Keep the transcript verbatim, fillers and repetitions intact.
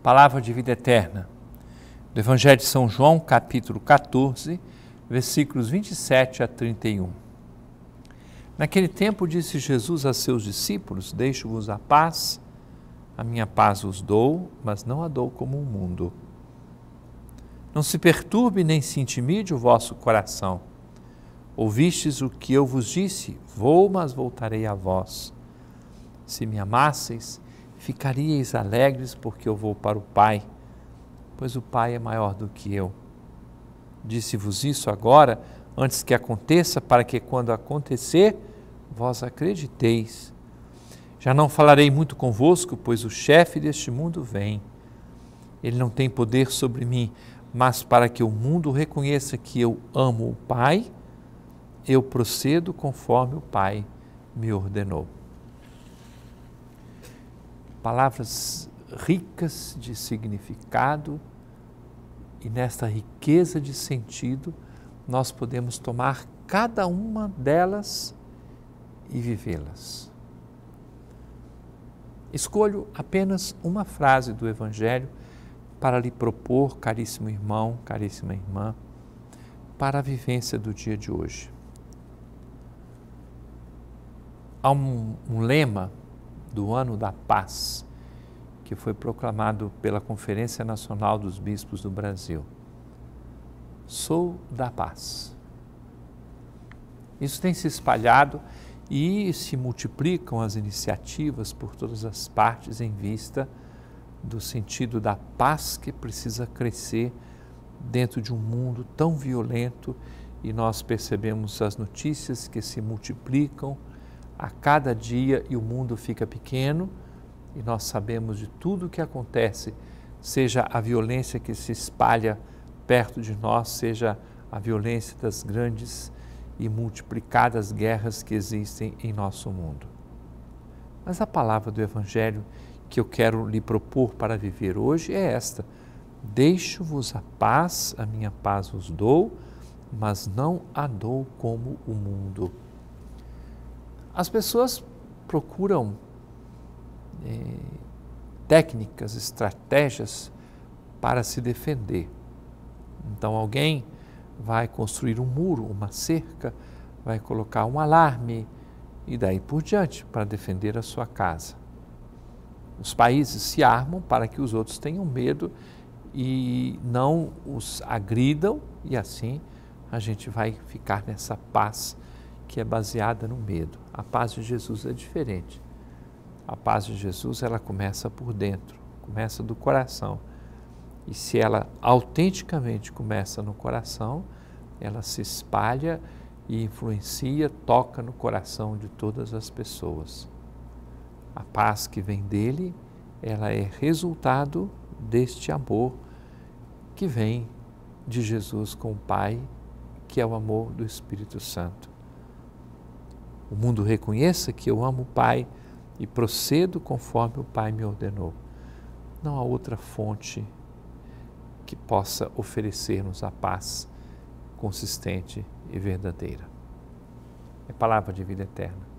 Palavra de vida eterna, do Evangelho de São João, capítulo quatorze, versículos vinte e sete a trinta e um. Naquele tempo disse Jesus a seus discípulos: Deixo-vos a paz, a minha paz vos dou, mas não a dou como o mundo. Não se perturbe nem se intimide o vosso coração. Ouvistes o que eu vos disse, vou, mas voltarei a vós. Se me amasseis, ficaríeis alegres, porque eu vou para o Pai, pois o Pai é maior do que eu. Disse-vos isso agora, antes que aconteça, para que quando acontecer, vós acrediteis. Já não falarei muito convosco, pois o chefe deste mundo vem. Ele não tem poder sobre mim, mas para que o mundo reconheça que eu amo o Pai, eu procedo conforme o Pai me ordenou. Palavras ricas de significado, e nesta riqueza de sentido nós podemos tomar cada uma delas e vivê-las. Escolho apenas uma frase do Evangelho para lhe propor, caríssimo irmão, caríssima irmã, para a vivência do dia de hoje. Há um, um lema do Ano da Paz, que foi proclamado pela Conferência Nacional dos Bispos do Brasil. Sou da paz. Isso tem se espalhado e se multiplicam as iniciativas por todas as partes em vista do sentido da paz que precisa crescer dentro de um mundo tão violento, e nós percebemos as notícias que se multiplicam a cada dia e o mundo fica pequeno, e nós sabemos de tudo o que acontece, seja a violência que se espalha perto de nós, seja a violência das grandes e multiplicadas guerras que existem em nosso mundo. Mas a palavra do Evangelho que eu quero lhe propor para viver hoje é esta: deixo-vos a paz, a minha paz vos dou, mas não a dou como o mundo. As pessoas procuram eh, técnicas, estratégias para se defender. Então alguém vai construir um muro, uma cerca, vai colocar um alarme e daí por diante para defender a sua casa. Os países se armam para que os outros tenham medo e não os agridam, e assim a gente vai ficar nessa paz que é baseada no medo. A paz de Jesus é diferente. A paz de Jesus, ela começa por dentro, começa do coração. E se ela autenticamente começa no coração, ela se espalha e influencia, toca no coração de todas as pessoas. A paz que vem dele, ela é resultado deste amor que vem de Jesus com o Pai, que é o amor do Espírito Santo. O mundo reconheça que eu amo o Pai e procedo conforme o Pai me ordenou. Não há outra fonte que possa oferecer-nos a paz consistente e verdadeira. É palavra de vida eterna.